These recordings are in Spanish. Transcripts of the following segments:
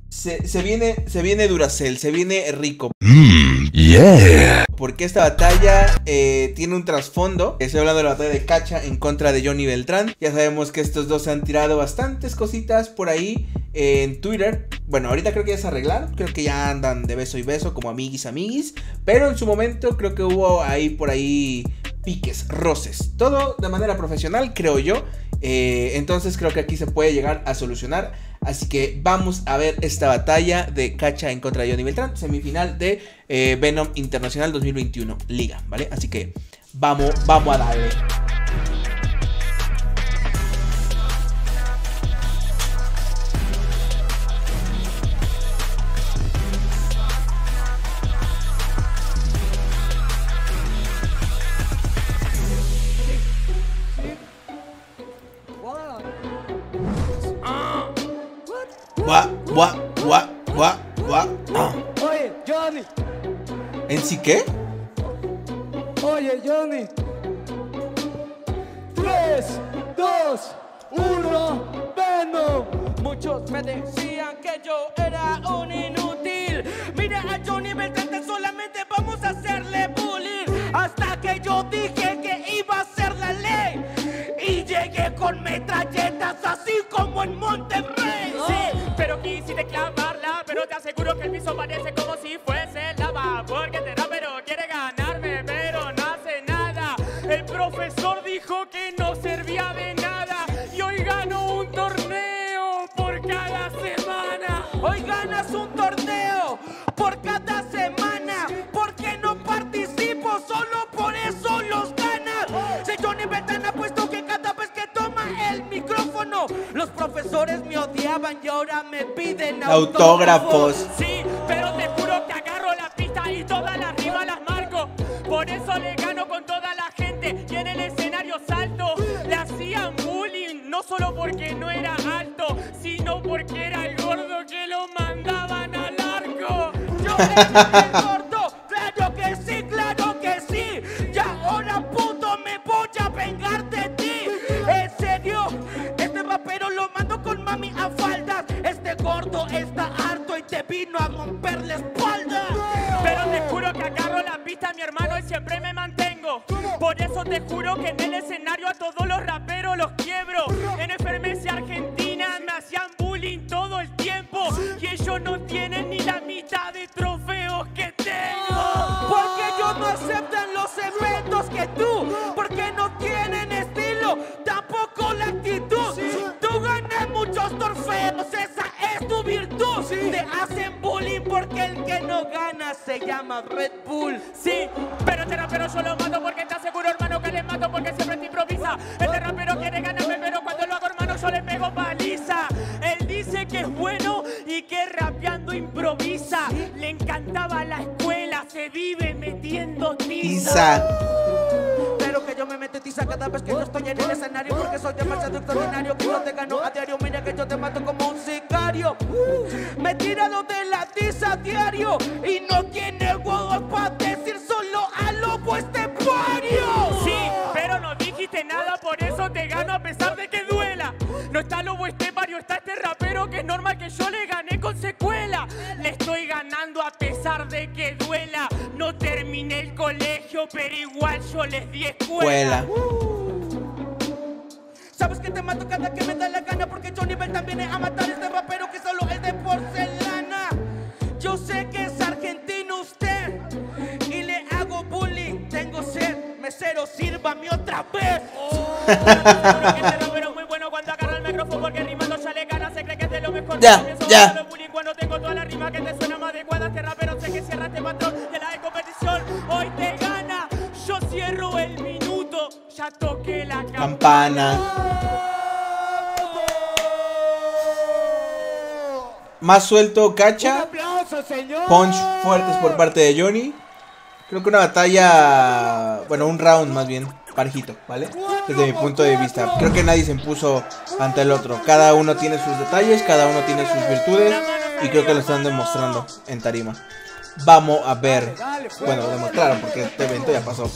Se viene Duracell, se viene rico. Yeah. Porque esta batalla tiene un trasfondo. Estoy hablando de la batalla de Cacha en contra de Johnny Beltrán. Ya sabemos que estos dos se han tirado bastantes cositas por ahí en Twitter. Bueno, ahorita creo que ya se arreglaron. Creo que ya andan de beso y beso como amiguis. Pero en su momento creo que hubo ahí por ahí piques, roces. Todo de manera profesional, creo yo. Entonces creo que aquí se puede llegar a solucionar. Así que vamos a ver esta batalla de Cacha en contra de Johnny Beltrán, semifinal de Venom Internacional 2021 Liga, ¿vale? Así que vamos a darle. Oye, Johnny. ¿En sí qué? Oye, Johnny. 3, 2, 1, Venom. Muchos me decían que yo era un inútil. Mira a Johnny Beltrán, solamente vamos a hacerle bullying. Hasta que yo dije que iba a ser la ley. Y llegué con metralletas así como en Monterrey. Sí, pero quisiste clavarla, pero te aseguro que el piso parece como si fuese lava. Porque este rapero quiere ganarme, pero no hace nada. El profesor dijo que no servía de nada. Y hoy gano un torneo por cada semana. Hoy ganas un torneo por cada semana. Porque no participo, solo por eso los ganas. Si Johnny Beltrán ha puesto que cada vez que toma el micrófono, los profesores me odiaban y ahora me piden autógrafos. Sí, pero te juro que agarro la pista y todas las rimas las marco. Por eso le gano con toda la gente. Y en el escenario salto. Le hacían bullying, no solo porque no era alto, sino porque era el gordo que lo mandaban al arco. Yo era el gordo, claro que sí, claro que sí. Y ahora puto me voy a vengar de ti. En serio, este rapero lo mando con mami a faldas. Este gordo está harto y te vino a romper la espalda. Pero te juro que agarro la pista, mi hermano, y siempre me mantengo. Por eso te juro que en el escenario a todos los raperos los quiebro. En FMS Argentina me hacían bullying todo el tiempo. Y ellos no tienen ni la mitad de trofeos que tengo. Porque ellos no aceptan los eventos que tú. Porque no tienen estilo, tampoco la actitud. Tú ganas muchos trofeos, esa es tu virtud. Te hacen bullying porque el que no gana se llama Red Bull. Sí, pero este rapero yo lo mato porque te aseguro, hermano, que le mato porque siempre te improvisa. Este rapero quiere ganarme, pero cuando lo hago, hermano, yo le pego paliza. Él dice que es bueno y que rapeando improvisa. Le encantaba la escuela, se vive metiendo tiza. Pero que yo me meto tiza cada vez que yo estoy en el escenario, porque soy demasiado extraordinario que no te gano a diario. Mira que yo te mato como un sicario. Me he tirado de la tiza a diario y no tiene huevos para decir solo a lobo estepario. Sí, pero no dijiste nada, por eso te gano a pesar de que duela. No está Lobo Estepario, está este rapero que es normal que yo le gané con secuela. Le estoy ganando a pesar de que duela. No terminé el colegio, pero igual yo les di escuela. Sabes que te mato cada que me da la gana, porque Johnny Beltrán viene a matar a este rapero que solo es de porcelana. Yo sé que es argentino usted y le hago bullying. Tengo sed, mesero, sírvame otra vez. Seguro que este rapero es muy bueno cuando agarra el micrófono, porque rimando ya le gana, se cree que es de lo mejor. Ya. Bullying cuando tengo toda la rima que te suena más adecuada. Este rapero sé que cierra este patrón de la competición. Hoy te gana, yo cierro el minuto, ya toqué la Campana. Más suelto Cacha. ¡Aplauso, señor! Punch fuertes por parte de Johnny. Creo que una batalla, bueno, un round más bien, parejito, ¿vale? Desde mi punto de vista. Creo que nadie se impuso ante el otro. Cada uno tiene sus detalles, cada uno tiene sus virtudes. Y creo que lo están demostrando en tarima. Vamos a ver. Bueno, lo demostraron porque este evento ya pasó.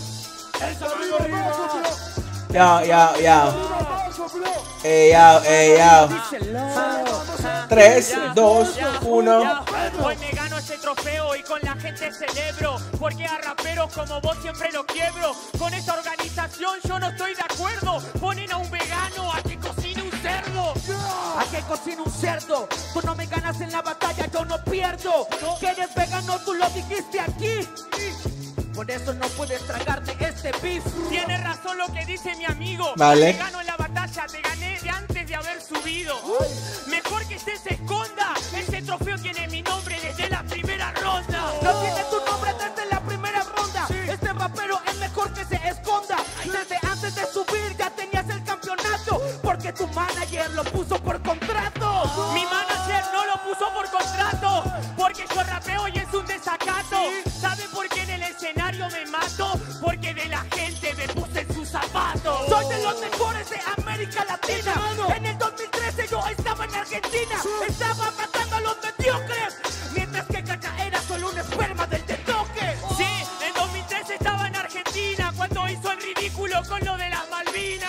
Ya. 3, 2, 1. Ya, hoy me gano este trofeo y con la gente celebro, porque a raperos como vos siempre lo quiebro. Con esta organización yo no estoy de acuerdo. Ponen a un vegano a que cocine un cerdo. ¿A qué cocina un cerdo? Tú no me ganas en la batalla, yo no pierdo. Que eres vegano, tú lo dijiste aquí. Por eso no puedes tragarte este beef. Tiene razón lo que dice mi amigo. Vale. Te gano en la batalla, te gané de antes de haber subido. Mejor que se esconda. Ese trofeo tiene mi nombre desde la primera ronda. No tiene tu nombre desde la primera ronda. Este rapero es mejor que se esconda. Desde antes de subir ya tenías el campeonato, porque tu manager lo puso por contrato. Mi manager no lo puso por contrato, porque yo rapeo y es un desacato. ¿Sabe por qué en el escenario me mato? Porque de la gente me puse en sus zapatos. Soy de los mejores de América Latina. En el 2013 yo estaba en Argentina. Estaba matando a los mediocres, mientras que Cacha era solo un esperma del toque. Sí, en 2013 estaba en Argentina cuando hizo el ridículo con lo de las Malvinas.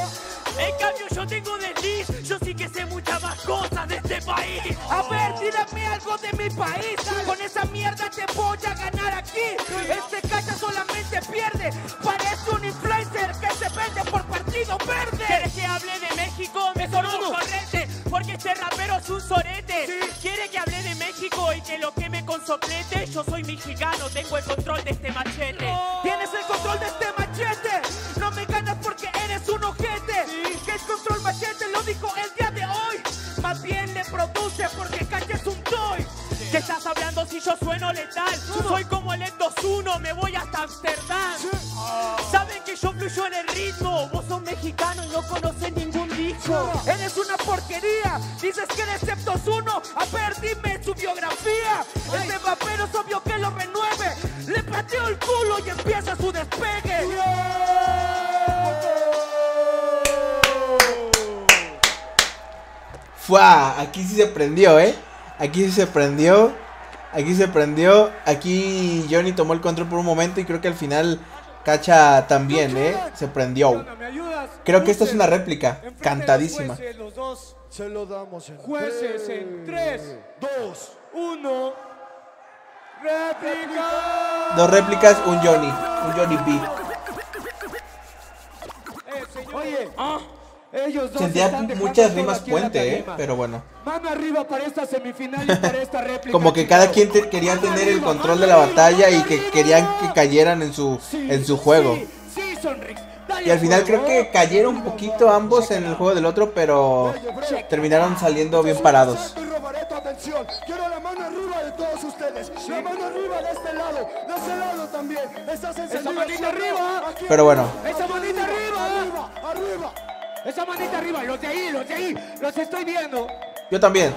En cambio yo tengo desliz, yo sí que sé muchas más cosas de este país. A ver, tírame algo de mi país. Con esa mierda te voy a ganar aquí. Este Cacha solamente pierde. Parece un influencer que se vende por Partido Verde. ¿Quieres que hable de México? Mejor no correte, porque este rapero es un sorete. ¿Quiere que hable de México y que lo queme con soplete? Yo soy mexicano, tengo el control de este machete. Tienes el control de este machete. No me ganas porque eres un ojete. Que el control machete lo dijo el día de hoy. Más bien le produce porque Cacha es un toy. ¿Qué estás hablando si yo sueno letal? Soy como el Ed21, me voy hasta Amsterdam. Saben que yo fluyo en el ritmo. Vos sos mexicano y no conoces ningún disco. Eres una porquería. Dices que eres Ed21. A ver, dime su biografía. Este rapero es obvio que lo renueve. Le pateo el culo y empieza su despegue. ¡Fua! Aquí sí se prendió, ¿eh? Aquí sí se prendió. Aquí se prendió. Aquí Johnny tomó el control por un momento y creo que al final Cacha también, ¿eh? Se prendió. Creo que esta es una réplica cantadísima. Los dos se lo damos en Jueces en 3, 2, 1. ¡Réplica! Dos réplicas, un Johnny B. Oye, ellos dos Sentía están dejando muchas todo rimas aquí en la puente, tarima. pero bueno. Mano arriba para esta semifinal y para esta réplica. Como que cada quien quería tener el control de la batalla y que querían que cayeran en su juego. Sí, Sonrix. Y al final creo que cayeron un poquito ambos en el juego del otro, pero terminaron saliendo bien parados. Y robaré tu atención. Quiero la mano arriba de todos ustedes. La mano arriba de este lado también. Estás encendido. Esa manita arriba. Pero bueno, Esa manita arriba. Arriba. Esa manita arriba. Los de ahí. Los estoy viendo. yo también.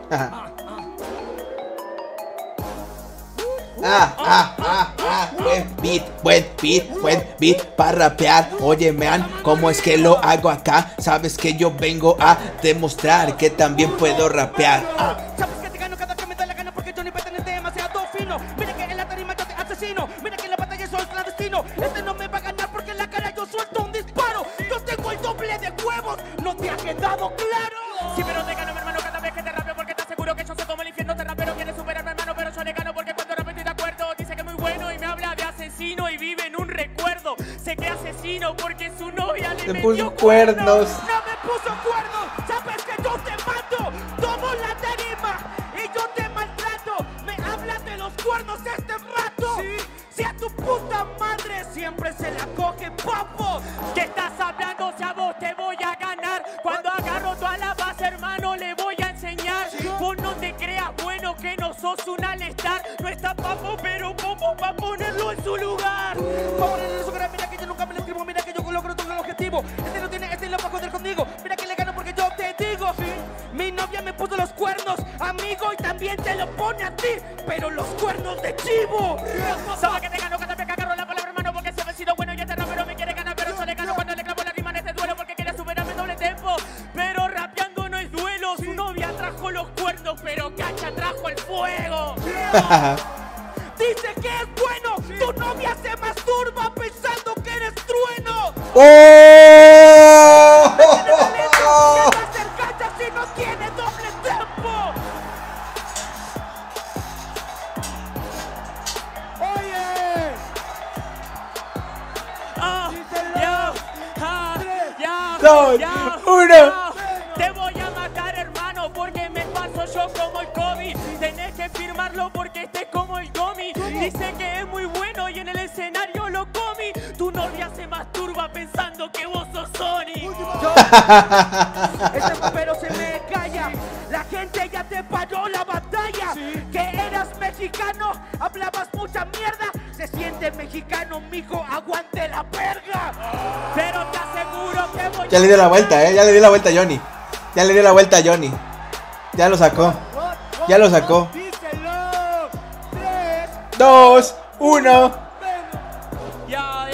Buen beat para rapear. Oye, man, ¿cómo es que lo hago acá? Sabes que yo vengo a demostrar que también puedo rapear. Sabes que te gano cada que me da la gana porque Johnny Beltrán es demasiado fino. Mira que en la tarima yo te asesino. Mira que en la batalla soy clandestino. Este no me va a ganar porque en la cara yo suelto un disparo. Yo tengo el doble de huevos. ¿No te ha quedado claro? Sí, pero te gano, mi hermano, cada vez que te rapeo, porque te aseguro que yo soy como el infierno. Te rapero quiere superarme, hermano, pero yo le gano porque cuando rapeo estoy de acuerdo. Dice que es muy bueno y me habla de asesino y vive en un recuerdo. Sé que asesino porque su novia le puso metió cuernos. No me puso cuernos. Sabes que yo te mato. Tomo la tarima y yo te maltrato. Me hablas de los cuernos este rato. Si a tu puta madre siempre se la coge, papo. ¿Qué estás hablando? Si a vos te voy a ganar. Cuando agarro toda la base, hermano, le voy a enseñar. Vos no te creas bueno que no sos un alestar. No está papo, pero como pa' ponerlo en su lugar. Pa' ponerle en su cara, mira que yo nunca me lo escribo. Mira que yo logro todo el objetivo. Este no tiene estilo para joder conmigo. Mira que le gano porque yo te digo. Mi novia me puso los cuernos, amigo, y también te lo pone a ti. Pero los cuernos de chivo. Sabe que te gano cada vez que agarro la palabra, hermano, porque se me ha sido bueno y este rapero me quiere ganar, pero yo le gano cuando le clavo la rima en este duelo porque quiere superarme en doble tempo. Pero rapeando no es duelo, su novia trajo los cuernos, pero Cacha trajo el fuego. Dice que es bueno. Tu novia se masturba pensando que eres trueno. ¡Oh! ¿Qué va a hacer Cacha si no tiene doble tempo? 2, Ya, 1. ya. Te voy a matar, hermano, porque me paso yo como el COVID. Tenés que firmarlo porque estés como el Gomi. Dice que es muy bueno y en el escenario lo comi. Tu novia se masturba pensando que vos sos Sony. Este rapero se me calla. La gente ya te paró la batalla. Que eras mexicano, hablabas mucha mierda. Se siente mexicano, mijo, aguante la verga. Pero te aseguro que voy Ya le dio la vuelta, ya le dio la vuelta a Johnny. Ya le dio la vuelta a Johnny. Ya lo sacó. Ya lo sacó. Díselo. 3, 2, 1. Ya.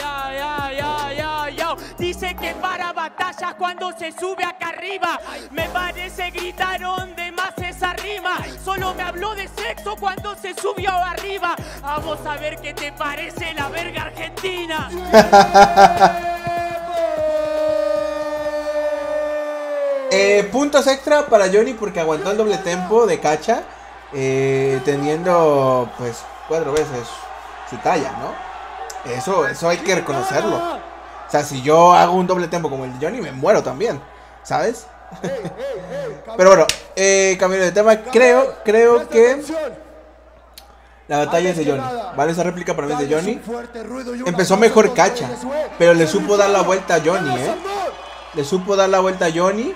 Dice que para batallas cuando se sube acá arriba. Me parece gritaron de más esa rima. Solo me habló de sexo cuando se subió arriba. Vamos a ver qué te parece la verga argentina. Puntos extra para Johnny porque aguantó el doble tempo de Cacha. Teniendo pues 4 veces su talla, ¿no? Eso hay que reconocerlo. O sea, si yo hago un doble tempo como el de Johnny, me muero también, ¿sabes? Pero bueno, cambiando de tema, creo que la batalla es de Johnny, ¿vale? Esa réplica para mí es de Johnny. Empezó mejor Cacha, pero le supo dar la vuelta a Johnny, Le supo dar la vuelta a Johnny.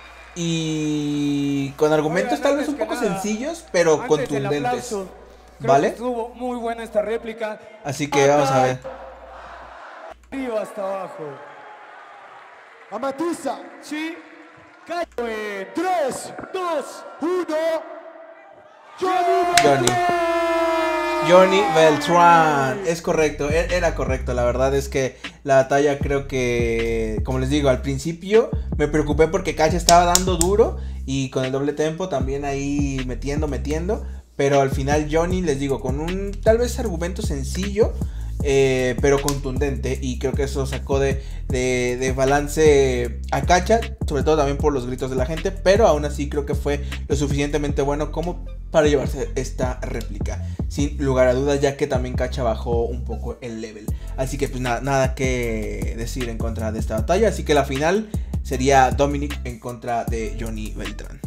Y con argumentos tal vez un poco sencillos, pero contundentes, ¿vale? Estuvo muy buena esta réplica. Así que vamos a ver. Arriba hasta abajo. Amatiza. Sí. 3, 2, 1. Johnny Beltrán, es correcto, era correcto. La verdad es que la batalla creo que, como les digo, al principio me preocupé porque Cacha estaba dando duro y con el doble tempo también ahí metiendo. Pero al final Johnny, les digo, con un tal vez argumento sencillo, pero contundente, y creo que eso sacó de balance a Cacha, sobre todo también por los gritos de la gente, pero aún así creo que fue lo suficientemente bueno como para llevarse esta réplica, sin lugar a dudas, ya que también Cacha bajó un poco el level. Así que pues nada que decir en contra de esta batalla, así que la final sería Dominic en contra de Johnny Beltrán.